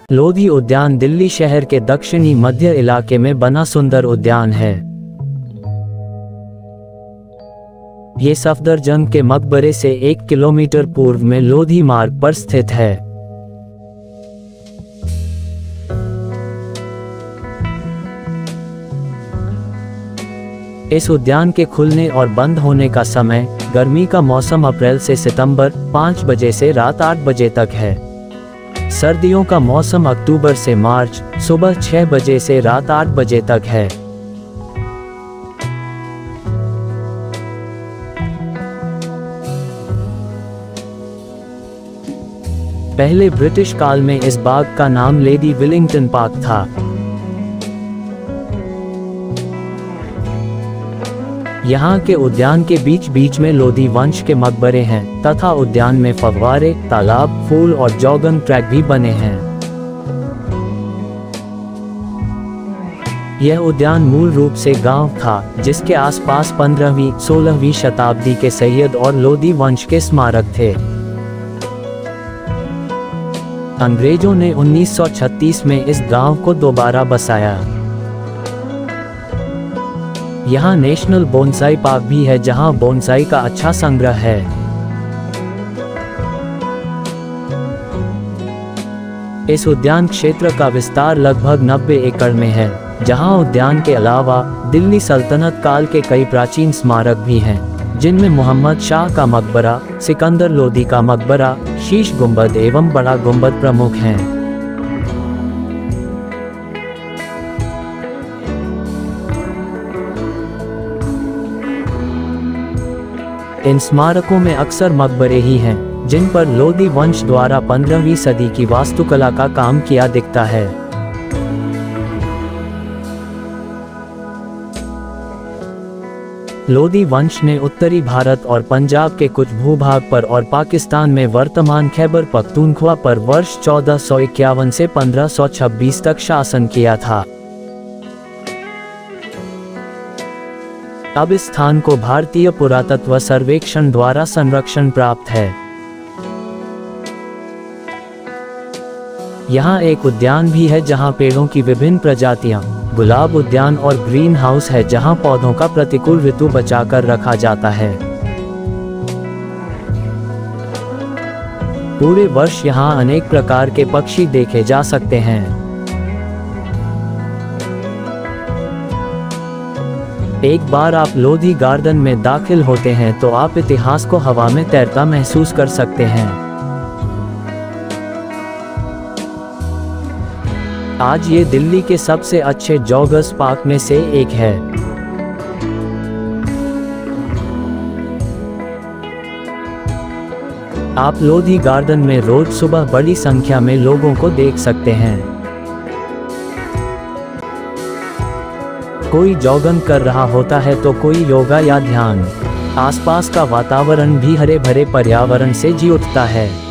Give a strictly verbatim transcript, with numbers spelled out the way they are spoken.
लोधी उद्यान दिल्ली शहर के दक्षिणी मध्य इलाके में बना सुंदर उद्यान है। ये सफदरजंग के मकबरे से एक किलोमीटर पूर्व में लोधी मार्ग पर स्थित है। इस उद्यान के खुलने और बंद होने का समय गर्मी का मौसम अप्रैल से सितंबर पाँच बजे से रात आठ बजे तक है। सर्दियों का मौसम अक्टूबर से मार्च सुबह छह बजे से रात आठ बजे तक है। पहले ब्रिटिश काल में इस बाग का नाम लेडी विलिंगटन पार्क था। यहाँ के उद्यान के बीच बीच में लोधी वंश के मकबरे हैं तथा उद्यान में फव्वारे, तालाब, फूल और जॉगिंग ट्रैक भी बने हैं। यह उद्यान मूल रूप से गांव था जिसके आसपास पंद्रहवीं सोलहवीं शताब्दी के सैयद और लोधी वंश के स्मारक थे। अंग्रेजों ने उन्नीस सौ छत्तीस में इस गांव को दोबारा बसाया। यहाँ नेशनल बोनसाई पार्क भी है जहाँ बोनसाई का अच्छा संग्रह है। इस उद्यान क्षेत्र का विस्तार लगभग नब्बे एकड़ में है, जहाँ उद्यान के अलावा दिल्ली सल्तनत काल के कई प्राचीन स्मारक भी हैं, जिनमें मोहम्मद शाह का मकबरा, सिकंदर लोदी का मकबरा, शीश गुंबद एवं बड़ा गुंबद प्रमुख हैं। इन स्मारकों में अक्सर मकबरे ही हैं, जिन पर लोधी वंश द्वारा पंद्रहवीं सदी की वास्तुकला का काम किया दिखता है। लोधी वंश ने उत्तरी भारत और पंजाब के कुछ भूभाग पर और पाकिस्तान में वर्तमान खैबर पख्तूनख्वा पर वर्ष चौदह सौ इक्यावन से पंद्रह सौ छब्बीस तक शासन किया था। अब इस स्थान को भारतीय पुरातत्व सर्वेक्षण द्वारा संरक्षण प्राप्त है। यहाँ एक उद्यान भी है जहाँ पेड़ों की विभिन्न प्रजातियाँ, गुलाब उद्यान और ग्रीन हाउस है जहाँ पौधों का प्रतिकूल ऋतु बचाकर रखा जाता है। पूरे वर्ष यहाँ अनेक प्रकार के पक्षी देखे जा सकते हैं। एक बार आप लोधी गार्डन में दाखिल होते हैं तो आप इतिहास को हवा में तैरता महसूस कर सकते हैं। आज ये दिल्ली के सबसे अच्छे जॉगर्स पार्क में से एक है। आप लोधी गार्डन में रोज सुबह बड़ी संख्या में लोगों को देख सकते हैं। कोई जॉगिंग कर रहा होता है तो कोई योगा या ध्यान। आसपास का वातावरण भी हरे भरे पर्यावरण से जी उठता है।